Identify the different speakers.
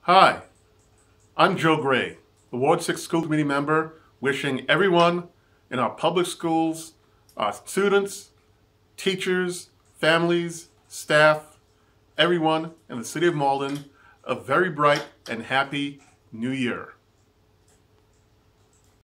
Speaker 1: Hi, I'm Joe Gray, the Ward 6 School Committee member, wishing everyone in our public schools, our students, teachers, families, staff, everyone in the city of Malden, a very bright and happy New Year.